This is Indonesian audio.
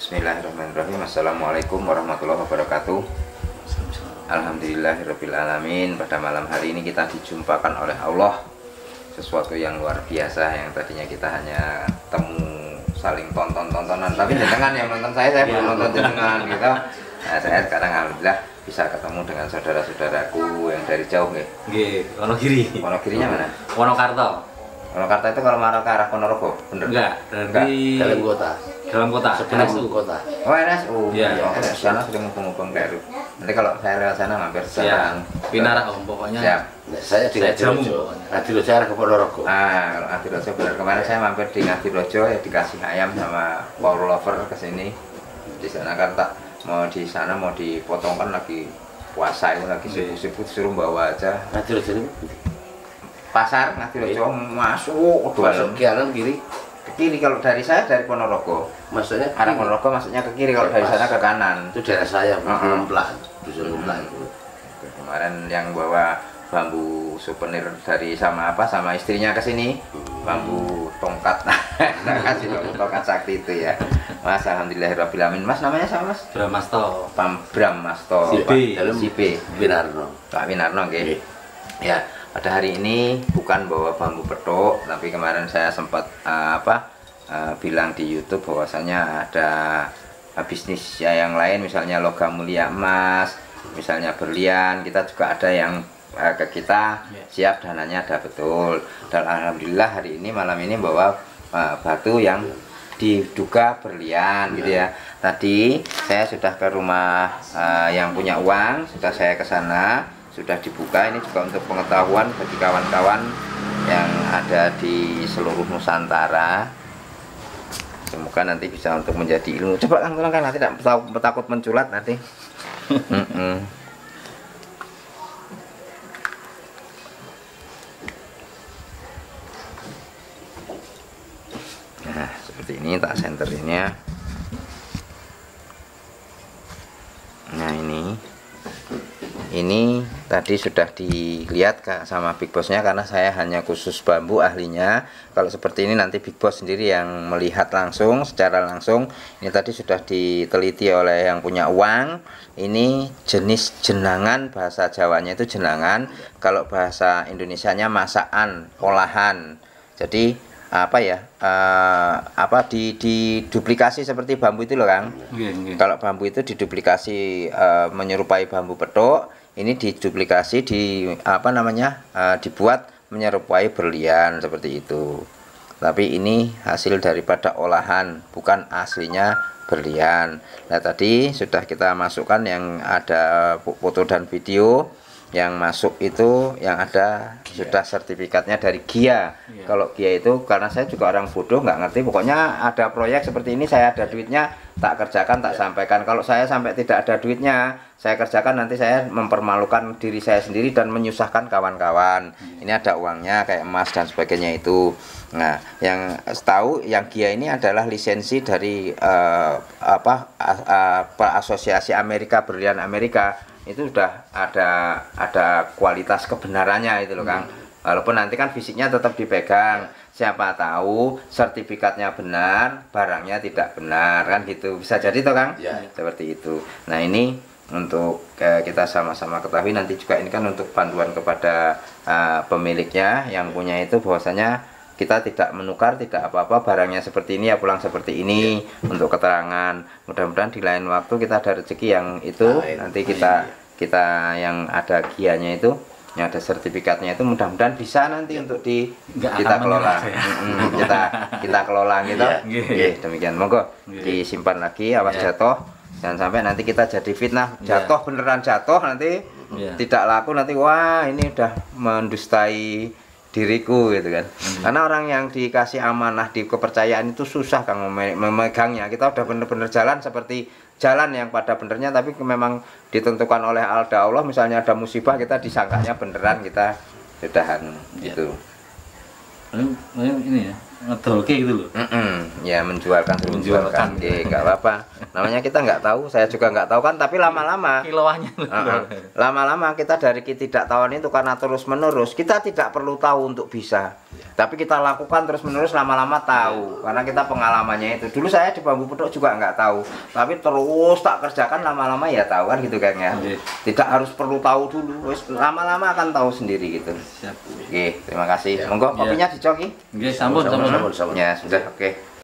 Bismillahirrahmanirrahim. Assalamualaikum warahmatullahi wabarakatuh. Alhamdulillahirrabbilalamin. Pada malam hari ini kita dijumpakan oleh Allah sesuatu yang luar biasa. Yang tadinya kita hanya temu saling tonton-tontonan, tapi jenengan yang nonton saya belum nonton jenengan gitu. Nah, saya sekarang alhamdulillah bisa ketemu dengan saudara-saudaraku yang dari jauh nggih. Wonogiri. Wonogirinya mana? Wonokarto. Wonokarto itu kalau marah ke arah Ponorogo, bener? Enggak, dari dalam kota. Dalam kota. Sebelum kota. Oh, NSU. Iya. Ya, di sana sudah ngubung-ngubung Peru. Nanti kalau saya lewat sana mampir Ya, sana. Pinara Om pokoknya. Siap. Nah, saya di Ngadirojo. Ngadirojo arah ke Ponorogo. Ah, kalau Ngadirojo benar. Kemarin saya mampir di Ngadirojo ya, dikasih ayam sama Power Lover ke sini. Di sana kan tak mau di sana mau dipotongkan lagi puasa itu lagi sibuk-sibuk, suruh bawa aja. Ngadirojo ini Pasar Ngadirojo masuk kanan kiri. ke kiri. Kalau dari saya dari Ponorogo. Maksudnya Arah Ponorogo maksudnya ke kiri, kalau dari sana ke kanan. itu daerah saya, Ngemplak, dusun Ngemplak itu. Kemarin yang bawa bambu souvenir dari sama istrinya ke sini, bambu tongkat. Kasih tongkat sakti itu ya. Mas, alhamdulillahirrahmanirrahim. Mas, namanya siapa, Mas? Bramasto. Bram Masto. Si B. Winarno. Pak Winarno nggih. Ya, pada hari ini bukan bawa bambu petok, tapi kemarin saya sempat bilang di YouTube bahwasanya ada bisnis ya yang lain, misalnya logam mulia emas, misalnya berlian, kita juga ada yang ke kita siap, dananya ada betul. Dan alhamdulillah hari ini malam ini bawa batu yang diduga berlian gitu ya. Tadi saya sudah ke rumah yang punya uang, sudah saya ke sana, sudah dibuka. Ini juga untuk pengetahuan bagi kawan-kawan yang ada di seluruh Nusantara. Semoga nanti bisa untuk menjadi ilmu. Coba Kang, tolong kan, nanti tidak takut menculat nanti. Nah, seperti ini tak senterinnya. Nah, ini tadi sudah dilihat sama Big Bossnya, karena saya hanya khusus bambu ahlinya. Kalau seperti ini nanti Big Boss sendiri yang melihat langsung, secara langsung. Ini tadi sudah diteliti oleh yang punya uang. Ini jenis jenangan, bahasa Jawanya itu jenangan. Kalau bahasa Indonesianya masakan, olahan. Jadi diduplikasi seperti bambu itu loh, Kang. Kalau bambu itu diduplikasi menyerupai bambu petok, ini diduplikasi dibuat menyerupai berlian seperti itu. Tapi ini hasil daripada olahan, bukan aslinya berlian. Nah, tadi sudah kita masukkan yang ada foto dan video. Yang masuk itu yang ada sudah sertifikatnya dari GIA. Kalau GIA itu, karena saya juga orang bodoh nggak ngerti, pokoknya ada proyek seperti ini, saya ada duitnya, tak kerjakan, tak sampaikan. Kalau saya sampai tidak ada duitnya, saya kerjakan, nanti saya mempermalukan diri saya sendiri dan menyusahkan kawan-kawan. Ini ada uangnya kayak emas dan sebagainya itu. Nah, yang tahu yang GIA ini adalah lisensi dari Asosiasi Amerika, Berlian Amerika. Itu sudah ada kualitas kebenarannya itu loh, Kang. Walaupun nanti kan fisiknya tetap dipegang, siapa tahu sertifikatnya benar, barangnya tidak benar, kan gitu. Bisa jadi toh, Kang? Ya. Seperti itu. Nah, ini untuk kita sama-sama ketahui, nanti juga ini kan untuk panduan kepada pemiliknya yang punya itu, bahwasanya kita tidak menukar, tidak apa-apa, barangnya seperti ini ya pulang seperti ini. Untuk keterangan, mudah-mudahan di lain waktu kita ada rezeki yang itu, nanti kita yang ada gianya itu, yang ada sertifikatnya itu, mudah-mudahan bisa nanti untuk kita kelola. Kita kelola gitu. Demikian, monggo disimpan lagi, awas jatuh, jangan sampai nanti kita jadi fitnah, jatuh beneran jatuh nanti tidak laku, nanti wah ini udah mendustai diriku gitu kan. Karena orang yang dikasih amanah, di kepercayaan itu susah, Kang, memegangnya. Kita udah bener-bener jalan seperti jalan yang pada benernya, tapi memang ditentukan oleh Allah. Misalnya ada musibah, kita disangkanya beneran, kita sudahan gitu. Ini ya, ngedolke gitu loh. Ya menjualkan, Menjualkan. nggak apa-apa. Namanya kita nggak tahu, saya juga nggak tahu kan. Tapi lama-lama, Kiloannya. lama-lama kita dari ketidaktahuan itu karena terus menerus kita tidak perlu tahu untuk bisa. Tapi kita lakukan terus menerus lama-lama tahu karena kita pengalamannya itu. Dulu saya di Bambu Petuk juga nggak tahu, tapi terus tak kerjakan lama-lama ya tahu kan gitu kan ya. Oke. Tidak harus perlu tahu dulu, wis lama-lama akan tahu sendiri gitu. Siap. Oke, terima kasih. Ya. Monggo kopinya dicoki. Nggih, sampun, sampun. Sampun. Ya sudah, oke.